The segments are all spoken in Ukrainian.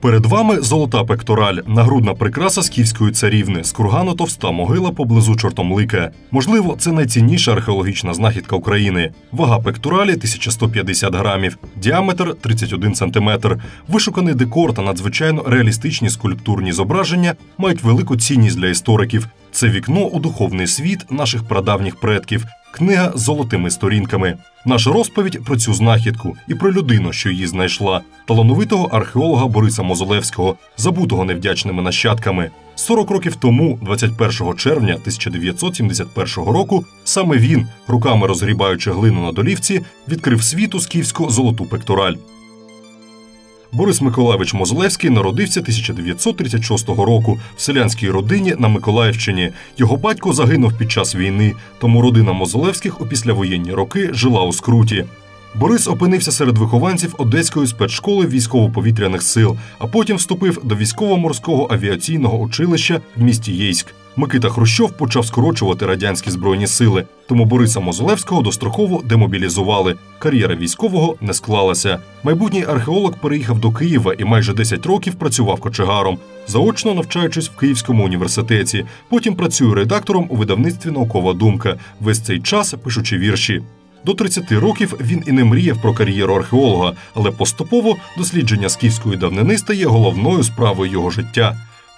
Перед вами золота пектораль, нагрудна прикраса скіфської царівни, з кургану товста могила поблизу Чортомлика. Можливо, це найцінніша археологічна знахідка України. Вага пекторалі – 1150 грамів, діаметр – 31 сантиметр. Вишуканий декор та надзвичайно реалістичні скульптурні зображення мають велику цінність для істориків. Це вікно у духовний світ наших прадавніх предків. Книга з золотими сторінками. Наша розповідь про цю знахідку і про людину, що її знайшла – талановитого археолога Бориса Мозолевського, забутого невдячними нащадками. 40 років тому, 21 червня 1971 року, саме він, руками розгрібаючи глину на долівці, відкрив світу скіфську золоту пектораль. Борис Миколайович Мозолевський народився 1936 року в селянській родині на Миколаївщині. Його батько загинув під час війни, тому родина Мозолевських у післявоєнні роки жила у скруті. Борис опинився серед вихованців Одеської спецшколи військово-повітряних сил, а потім вступив до військово-морського авіаційного училища в місті Єйськ. Микита Хрущов почав скорочувати радянські збройні сили, тому Бориса Мозолевського достроково демобілізували. Кар'єра військового не склалася. Майбутній археолог переїхав до Києва і майже 10 років працював кочегаром, заочно навчаючись в Київському університеті. Потім працює редактором у видавництві «Наукова думка», весь цей час пишучи вірші. До 30 років він і не мріяв про кар'єру археолога, але поступово дослідження скіфської давнини стає головною справою його життя. В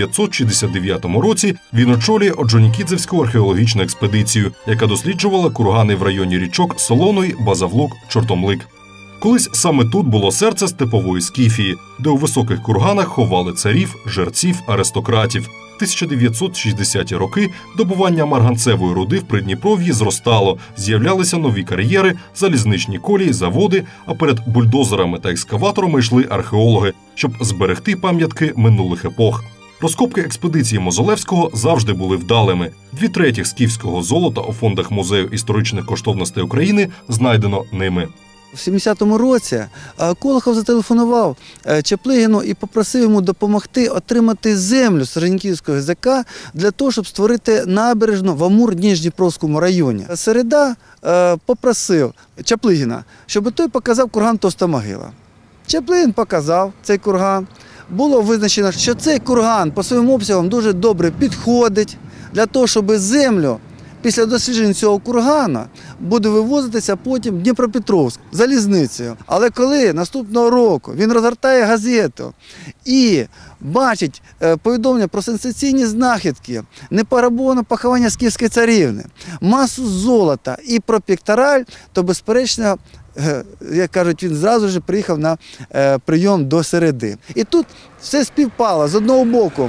1969 році він очолює Оджонікідзевську археологічну експедицію, яка досліджувала кургани в районі річок Солоної, Базавлук, Чортомлик. Колись саме тут було серце степової Скіфії, де у високих курганах ховали царів, жерців, аристократів. В 1960-ті роки добування марганцевої руди в Придніпров'ї зростало, з'являлися нові кар'єри, залізничні колії, заводи, а перед бульдозерами та екскаваторами йшли археологи, щоб зберегти пам'ятки минулих епох. Розкопки експедиції Мозолевського завжди були вдалими. 2/3 скіфського золота у фондах Музею історичних коштовностей України знайдено ними. В 70-му році Колохов зателефонував Чаплигіну і попросив йому допомогти отримати землю з Орджонікідзевського ГЗК для того, щоб створити набережну в Амур-Дніпровському районі. Середа попросив Чаплигіна, щоб той показав курган Товста могила. Чаплигін показав цей курган. Було визначено, що цей курган по своїм обсягам дуже добре підходить для того, щоб землю після дослідження цього кургана буде вивозитися потім в Дніпропетровськ залізницею. Але коли наступного року він розгортає газету і бачить повідомлення про сенсаційні знахідки, непограбоване поховання скіфської царівни, масу золота і про пектораль, то, безперечно, як кажуть, він зразу ж приїхав на прийом до Середи. І тут все співпало. З одного боку,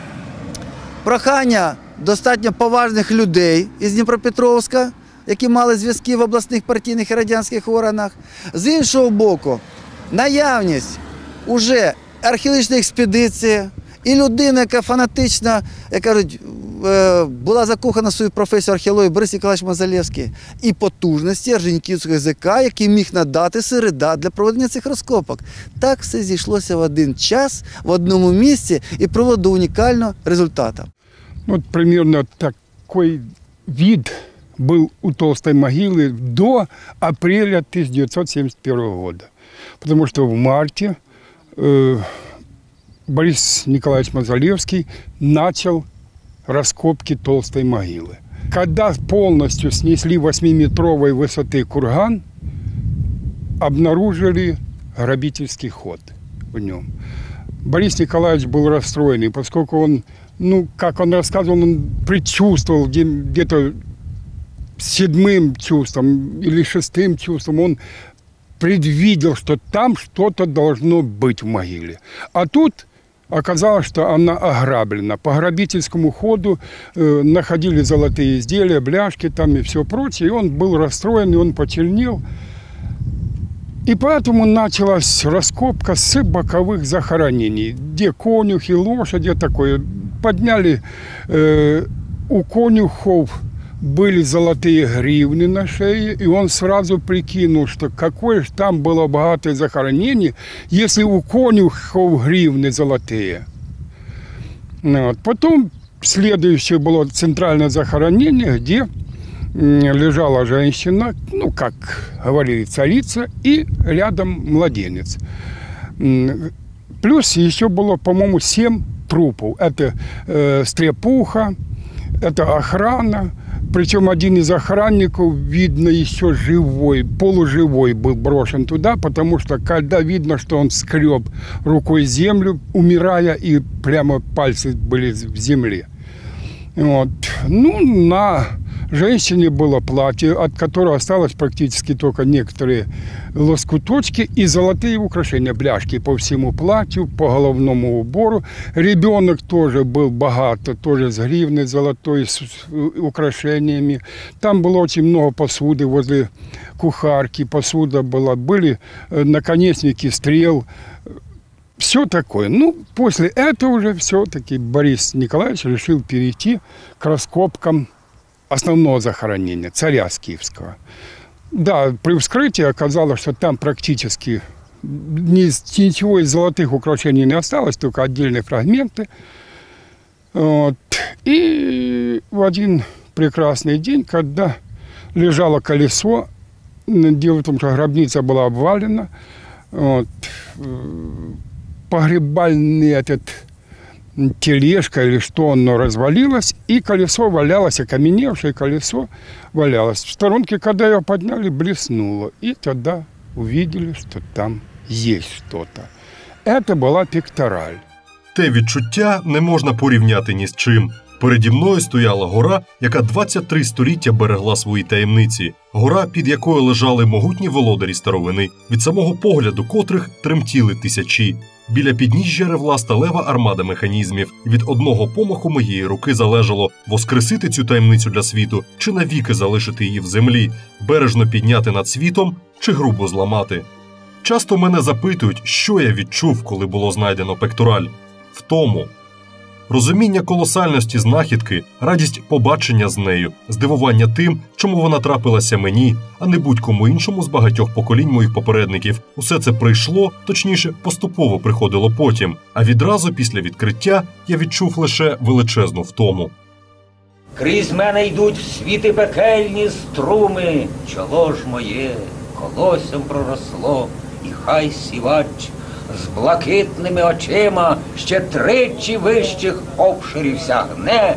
прохання достатньо поважних людей із Дніпропетровська, які мали зв'язки в обласних партійних і радянських органах. З іншого боку, наявність уже археологічної експедиції і людина, яка фанатично, як кажуть, була закохана в свою професію археології, Борис Ніколайович Мозолевський, і потужності Орджонікідзевського ГЗК, який міг надати Середа для проведення цих розкопок. Так все зійшлося в один час, в одному місці і привело до унікального результату. Вот примерно такой вид был у Толстой могилы до апреля 1971 года. Потому что в марте Борис Николаевич Мозолевский начал раскопки Толстой могилы. Когда полностью снесли 8-метровой высоты курган, обнаружили грабительский ход в нем. Борис Николаевич был расстроен, поскольку он, как он рассказывал, он предчувствовал где-то 7-м чувством или 6-м чувством, он предвидел, что там что-то должно быть в могиле. А тут оказалось, что она ограблена. По грабительскому ходу находили золотые изделия, бляшки там и все прочее. И он был расстроен, и он почернел. И поэтому началась раскопка с боковых захоронений, где конюхи, лошади такое. Подняли у конюхов были золотые гривны на шее, и он сразу прикинул, что какое же там было богатое захоронение, если у конюхов гривны золотые. Вот. Потом следующее было центральное захоронение, где лежала женщина, как говорили, царица, и рядом младенец. Плюс еще было, по-моему, 7 трупов. Это стрепуха, это охрана. Причем один из охранников, видно, еще живой, полуживой был брошен туда, потому что когда видно, что он скреб рукой землю, умирая, и прямо пальцы были в земле. Вот. Ну, на женщине было платье, от которого осталось практически только некоторые лоскуточки и золотые украшения, бляшки по всему платью, по головному убору. Ребенок тоже был богато, тоже с гривной золотой, с украшениями. Там было очень много посуды возле кухарки, посуда была, были наконечники стрел. Все такое. Ну, после этого уже все-таки Борис Николаевич решил перейти к раскопкам основного захоронения, царя Скифского. Да, при вскрытии оказалось, что там практически ничего из золотых украшений не осталось, только отдельные фрагменты. Вот. И в один прекрасный день, когда лежало колесо, дело в том, что гробница была обвалена, вот, погребальный этот тележка или что, оно развалилось, и колесо валялось, окаменевшее колесо валялось. В сторонке, когда его подняли, блеснуло. И тогда увидели, что там есть что-то. Это была пектораль. Те відчуття не можна порівняти ні з чим. Переді мною стояла гора, яка 23 століття берегла свої таємниці. Гора, під якою лежали могутні володарі старовини, від самого погляду котрих тремтіли тисячі. Біля підніжжя ревла сталева армада механізмів. Від одного помаху моєї руки залежало воскресити цю таємницю для світу чи навіки залишити її в землі, бережно підняти над світом чи грубо зламати. Часто мене запитують, що я відчув, коли було знайдено пектораль. Втому. Розуміння колосальності знахідки, радість побачення з нею, здивування тим, чому вона трапилася мені, а не будь-кому іншому з багатьох поколінь моїх попередників. Усе це прийшло, точніше, поступово приходило потім, а відразу після відкриття я відчув лише величезну втому. Крізь мене йдуть в світи пекельні струми, чоло ж моє колоссям проросло, і хай сівач з блакитними очима ще тричі вищих обширів сягне.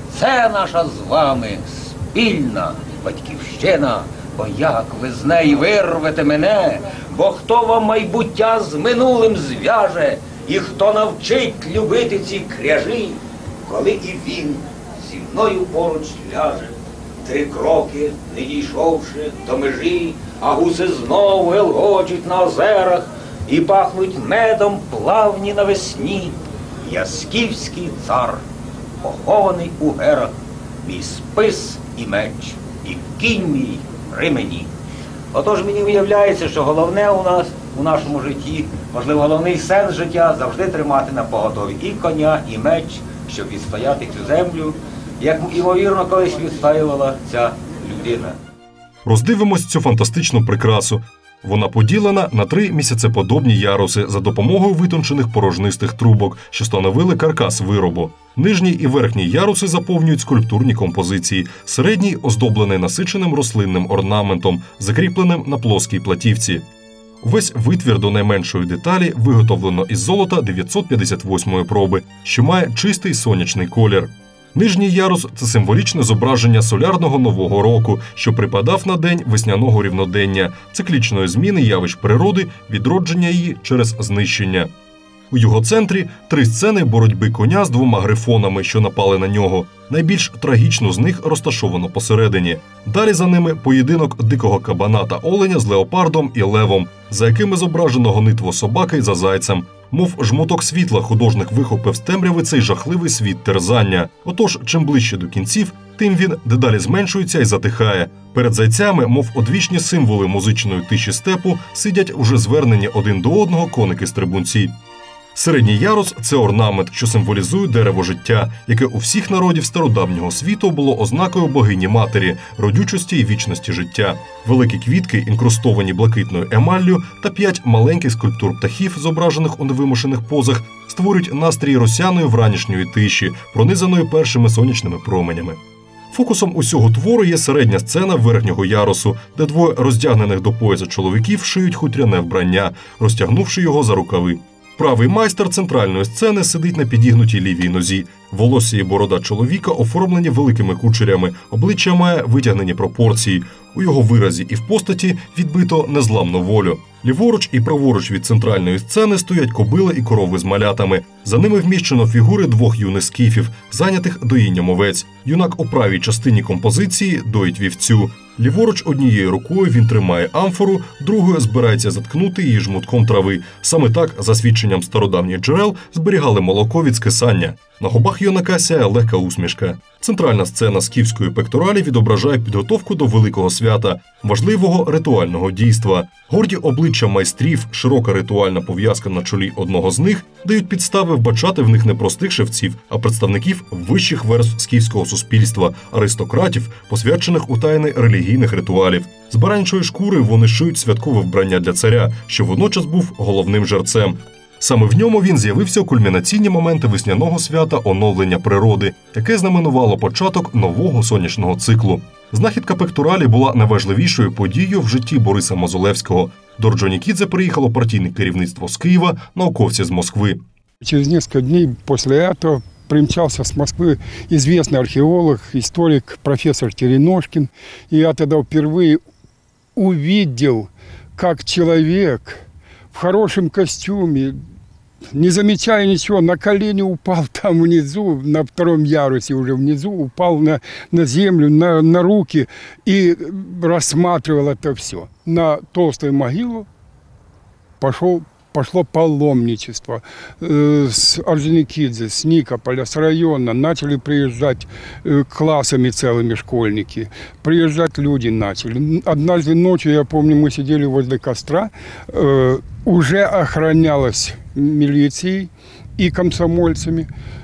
Це наша з вами спільна батьківщина, бо як ви з неї вирвете мене, бо хто вам майбуття з минулим зв'яже, і хто навчить любити ці кряжі, коли і він зі мною поруч ляже. 3 кроки, не дійшовши до межі, а гуси знову гелгочуть на озерах, і пахнуть медом плавні навесні. Я скіфський цар, похований у герах, мій спис і меч, і кінь мій при мені. Отож мені виявляється, що головне у нас, у нашому житті, можливо, головний сенс життя – завжди тримати на поготові і коня, і меч, щоб відстояти цю землю, як, ймовірно, колись відстоювала ця людина. Роздивимось цю фантастичну прикрасу. Вона поділена на 3 місяцеподобні яруси за допомогою витончених порожнистих трубок, що становили каркас виробу. Нижній і верхній яруси заповнюють скульптурні композиції, середній оздоблений насиченим рослинним орнаментом, закріпленим на плоскій платівці. Весь витвір до найменшої деталі виготовлено із золота 958-ї проби, що має чистий сонячний колір. Нижній ярус – це символічне зображення солярного нового року, що припадав на день весняного рівнодення, циклічної зміни явищ природи, відродження її через знищення. У його центрі 3 сцени боротьби коня з 2 грифонами, що напали на нього. Найбільш трагічну з них розташовано посередині. Далі за ними поєдинок дикого кабана та оленя з леопардом і левом, за якими зображено гонитво собаки за зайцем. Мов жмуток світла художник вихопив з темряви цей жахливий світ терзання. Отож, чим ближче до кінців, тим він дедалі зменшується і затихає. Перед зайцями, мов одвічні символи музичної тиші степу, сидять уже звернені один до одного коники-стрибунці. Середній ярус – це орнамент, що символізує дерево життя, яке у всіх народів стародавнього світу було ознакою богині-матері, родючості і вічності життя. Великі квітки, інкрустовані блакитною емаллю, та 5 маленьких скульптур птахів, зображених у невимушених позах, створюють настрій росяної вранішньої тиші, пронизаної першими сонячними променями. Фокусом усього твору є середня сцена верхнього ярусу, де 2 роздягнених до пояса чоловіків шиють хутряне вбрання, розтягнувши його за рукави. Правий майстер центральної сцени сидить на підігнутій лівій нозі. Волосся і борода чоловіка оформлені великими кучерями, обличчя має витягнені пропорції. У його виразі і в постаті відбито незламну волю. Ліворуч і праворуч від центральної сцени стоять кобили і корови з малятами. За ними вміщено фігури двох юних скіфів, зайнятих доїнням овець. Юнак у правій частині композиції доїть вівцю. Ліворуч однією рукою він тримає амфору, другою збирається заткнути її жмутком трави. Саме так, за свідченням стародавніх джерел, зберігали молоко від скисання. На губах юнака сяє легка усмішка. Центральна сцена скіфської пекторалі відображає підготовку до великого свята, важливого ритуального дійства. Горді обличчя майстрів, широка ритуальна пов'язка на чолі одного з них дають підстави вбачати в них не простих шевців, а представників вищих верств скіфського суспільства, аристократів, посвячених у тайни релігійних ритуалів. З баранячої шкури вони шиють святкове вбрання для царя, що водночас був головним жерцем. Саме в ньому він з'явився у кульмінаційні моменти весняного свята оновлення природи, яке знаменувало початок нового сонячного циклу. Знахідка пекторалі була найважливішою подією в житті Бориса Мозолевського. До Орджонікідзе приїхало партійне керівництво з Києва, науковці з Москви. Через несколько дней после этого примчался с Москвы известный археолог, историк, профессор Терешкин. И я тогда впервые увидел, как человек в хорошем костюме, не замечая ничего, на колени упал там внизу, на втором ярусе уже внизу, упал на землю, на руки и рассматривал это все. На толстую могилу пошло паломничество. С Орджоникидзе, с Никополя, с района начали приезжать классами целыми школьники. Приезжать люди начали. Однажды ночью, я помню, мы сидели возле костра, уже охранялось милицией и комсомольцами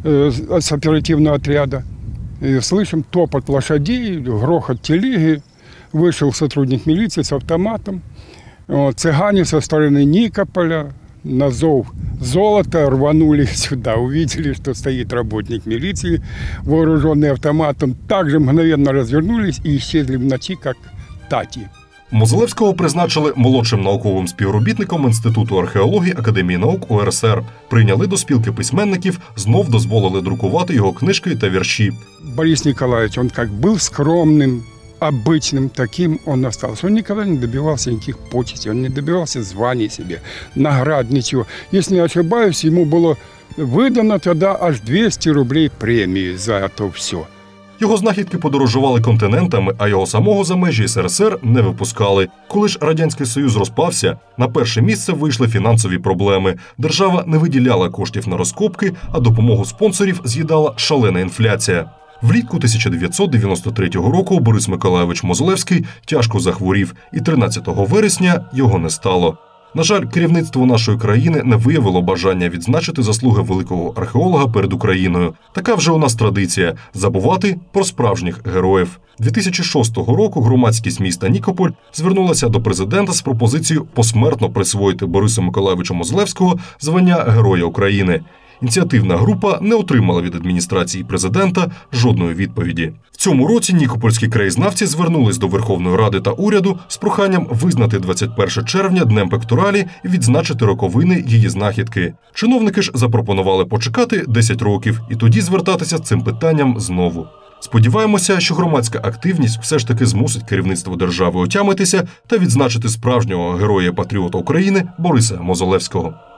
с оперативного отряда. Слышим топот лошадей, грохот телеги. Вышел сотрудник милиции с автоматом. Цыгане со стороны Никополя на зов золота рванули сюда, увидели, что стоит работник милиции, вооруженный автоматом, также мгновенно развернулись и исчезли в ночи, как тати. Мозолевського призначили молодшим науковим співробітником Інституту археології Академії наук УРСР. Прийняли до спілки письменників, знов дозволили друкувати його книжки та вірші. Борис Николаевич, он как был скромным, обычным, таким он остался. Он никогда не добивался никаких почестей, он не добивался званий себе, наград, ничего. Если не ошибаюсь, ему было выдано тогда аж 200 рублей премии за это все. Його знахідки подорожували континентами, а його самого за межі СРСР не випускали. Коли ж Радянський Союз розпався, на перше місце вийшли фінансові проблеми. Держава не виділяла коштів на розкопки, а допомогу спонсорів з'їдала шалена інфляція. Влітку 1993 року Борис Миколайович Мозолевський тяжко захворів, і 13 вересня його не стало. На жаль, керівництво нашої країни не виявило бажання відзначити заслуги великого археолога перед Україною. Така вже у нас традиція – забувати про справжніх героїв. 2006 року громадськість міста Нікополь звернулася до президента з пропозицією посмертно присвоїти Борису Миколайовичу Мозолевського звання Героя України. Ініціативна група не отримала від адміністрації президента жодної відповіді. В цьому році нікопольські краєзнавці звернулись до Верховної Ради та уряду з проханням визнати 21 червня Днем пекторалі і відзначити роковини її знахідки. Чиновники ж запропонували почекати 10 років і тоді звертатися з цим питанням знову. Сподіваємося, що громадська активність все ж таки змусить керівництво держави отямитися та відзначити справжнього героя-патріота України Бориса Мозолевського.